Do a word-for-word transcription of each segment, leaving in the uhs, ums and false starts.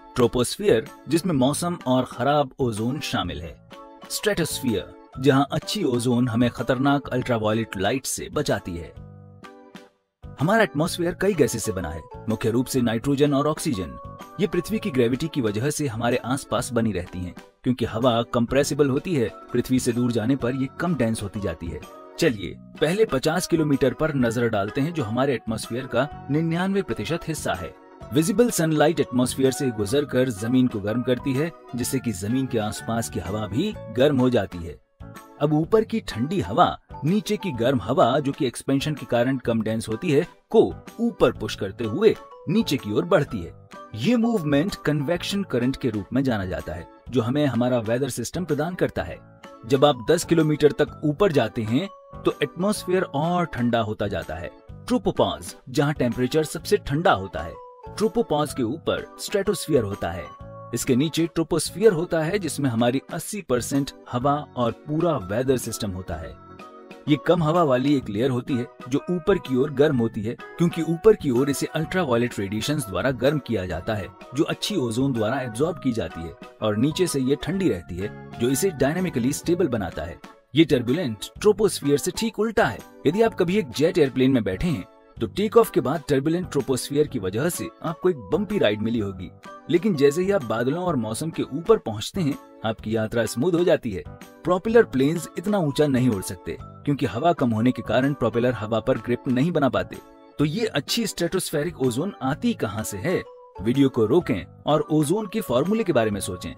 Troposphere, जिसमें मौसम और खराब ओजोन शामिल है। स्ट्रेटोस्फियर, जहां अच्छी ओजोन हमें खतरनाक अल्ट्रावायलेट लाइट से बचाती है। हमारा एटमॉस्फेयर कई गैसें से बना है, मुख्य रूप से नाइट्रोजन और ऑक्सीजन। ये पृथ्वी की ग्रेविटी की वजह से हमारे आसपास बनी रहती हैं। क्योंकि हवा कंप्रेसिबल होती है, पृथ्वी से दूर जाने पर ये कम डेंस होती जाती है। चलिए पहले पचास किलोमीटर पर नजर डालते हैं, जो हमारे एटमॉस्फेयर का निन्यानवे प्रतिशत हिस्सा है। विजिबल सनलाइट एटमॉस्फेयर से गुजरकर जमीन को गर्म करती है, जिससे कि जमीन के आसपास की हवा भी गर्म हो जाती है। अब ऊपर की ठंडी हवा नीचे की गर्म हवा, जो कि एक्सपेंशन के कारण कम डेंस होती है, को ऊपर पुश करते हुए नीचे की ओर बढ़ती है। ये मूवमेंट कन्वेक्शन करंट के रूप में जाना जाता है, जो हमें हमारा वेदर सिस्टम प्रदान करता है। जब आप दस किलोमीटर तक ऊपर जाते हैं तो एटमॉस्फेयर और ठंडा होता जाता है। ट्रोपोपॉज, जहां टेम्परेचर सबसे ठंडा होता है। ट्रोपोपॉज के ऊपर स्ट्रेटोस्फियर होता है। इसके नीचे ट्रोपोस्फियर होता है, जिसमें हमारी अस्सी परसेंट हवा और पूरा वेदर सिस्टम होता है। ये कम हवा वाली एक लेयर होती है जो ऊपर की ओर गर्म होती है, क्योंकि ऊपर की ओर इसे अल्ट्रावायलेट रेडिएशंस द्वारा गर्म किया जाता है, जो अच्छी ओजोन द्वारा एब्जॉर्ब की जाती है, और नीचे से ये ठंडी रहती है, जो इसे डायनामिकली स्टेबल बनाता है। ये टर्बुलेंट ट्रोपोस्फियर से ठीक उल्टा है। यदि आप कभी एक जेट एयरप्लेन में बैठे हैं तो टेक ऑफ के बाद टर्बुलेंट ट्रोपोस्फियर की वजह से आपको एक बम्पी राइड मिली होगी, लेकिन जैसे ही आप बादलों और मौसम के ऊपर पहुंचते हैं, आपकी यात्रा स्मूथ हो जाती है। प्रोपेलर प्लेन्स इतना ऊंचा नहीं उड़ सकते, क्योंकि हवा कम होने के कारण प्रोपेलर हवा पर ग्रिप नहीं बना पाते। तो ये अच्छी स्ट्रेटोस्फेरिक ओजोन आती कहां से है? वीडियो को रोकें और ओजोन के फॉर्मूले के बारे में सोचें।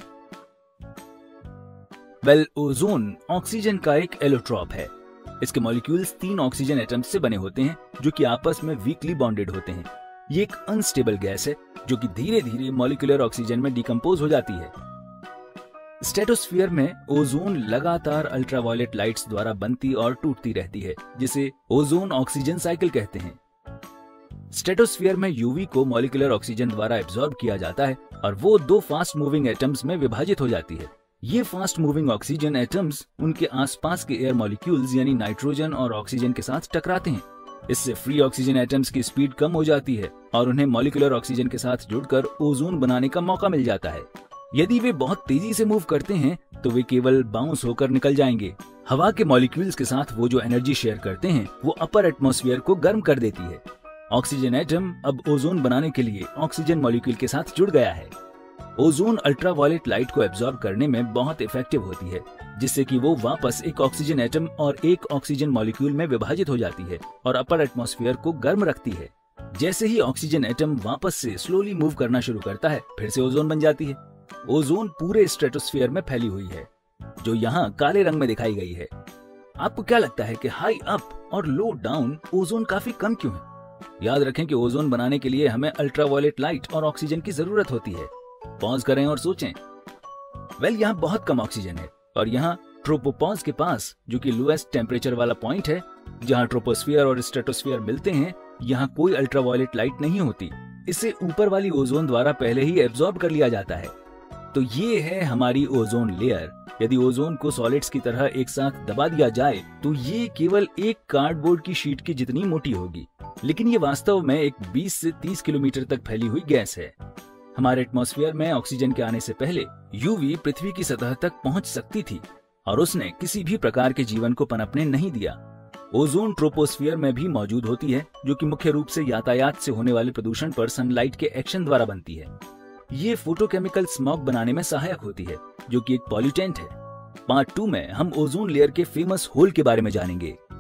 वेल, ओजोन ऑक्सीजन का एक एलोट्रॉप है। इसके मॉलिक्यूल्स तीन ऑक्सीजन एटम्स से बने होते हैं, जो कि आपस में वीकली बॉन्डेड होते हैं। ये एक अनस्टेबल गैस है, जो कि धीरे धीरे मॉलिक्यूलर ऑक्सीजन में डिकम्पोज हो जाती है। स्ट्रेटोस्फियर में ओजोन लगातार अल्ट्रावायलेट लाइट्स द्वारा बनती और टूटती रहती है, जिसे ओजोन ऑक्सीजन साइकिल कहते हैं। स्ट्रेटोस्फियर में यूवी को मॉलिक्यूलर ऑक्सीजन द्वारा एब्जॉर्ब किया जाता है और वो दो फास्ट मूविंग एटम्स में विभाजित हो जाती है। ये फास्ट मूविंग ऑक्सीजन एटम्स उनके आसपास के एयर मॉलिक्यूल्स यानी नाइट्रोजन और ऑक्सीजन के साथ टकराते हैं। इससे फ्री ऑक्सीजन एटम्स की स्पीड कम हो जाती है और उन्हें मॉलिक्यूलर ऑक्सीजन के साथ जुड़कर ओजोन बनाने का मौका मिल जाता है। यदि वे बहुत तेजी से मूव करते हैं तो वे केवल बाउंस होकर निकल जाएंगे। हवा के मॉलिक्यूल्स के साथ वो जो एनर्जी शेयर करते हैं, वो अपर एटमॉस्फेयर को गर्म कर देती है। ऑक्सीजन एटम अब ओजोन बनाने के लिए ऑक्सीजन मॉलिक्यूल के साथ जुड़ गया है। ओजोन अल्ट्रावायलेट लाइट को एब्जॉर्ब करने में बहुत इफेक्टिव होती है, जिससे कि वो वापस एक ऑक्सीजन एटम और एक ऑक्सीजन मॉलिक्यूल में विभाजित हो जाती है और अपर एटमॉस्फेयर को गर्म रखती है। जैसे ही ऑक्सीजन एटम वापस से स्लोली मूव करना शुरू करता है, फिर से ओजोन बन जाती है। ओजोन पूरे स्ट्रेटोस्फियर में फैली हुई है, जो यहाँ काले रंग में दिखाई गई है। आपको क्या लगता है कि हाई अप और लो डाउन ओजोन काफी कम क्यों है? याद रखें कि ओजोन बनाने के लिए हमें अल्ट्रावायलेट लाइट और ऑक्सीजन की जरूरत होती है। पॉज करें और सोचें। वेल, यहाँ बहुत कम ऑक्सीजन है और यहाँ ट्रोपोपॉज के पास, जो कि लोएस्ट टेम्परेचर वाला पॉइंट है, जहाँ ट्रोपोस्फियर और स्ट्रेटोस्फियर मिलते हैं, यहाँ कोई अल्ट्रावायलेट लाइट नहीं होती। इसे ऊपर वाली ओजोन द्वारा पहले ही एब्जॉर्ब कर लिया जाता है। तो ये है हमारी ओजोन लेयर। यदि ओजोन को सॉलिड्स की तरह एक साथ दबा दिया जाए तो ये केवल एक कार्डबोर्ड की शीट की जितनी मोटी होगी, लेकिन ये वास्तव में एक बीस से तीस किलोमीटर तक फैली हुई गैस है। हमारे एटमॉस्फेयर में ऑक्सीजन के आने से पहले यूवी पृथ्वी की सतह तक पहुंच सकती थी और उसने किसी भी प्रकार के जीवन को पनपने नहीं दिया। ओजोन ट्रोपोस्फियर में भी मौजूद होती है, जो कि मुख्य रूप से यातायात से होने वाले प्रदूषण पर सनलाइट के एक्शन द्वारा बनती है। ये फोटोकेमिकल स्मॉग बनाने में सहायक होती है, जो कि एक पॉल्यूटेंट है। पार्ट टू में हम ओजोन लेयर के फेमस होल के बारे में जानेंगे।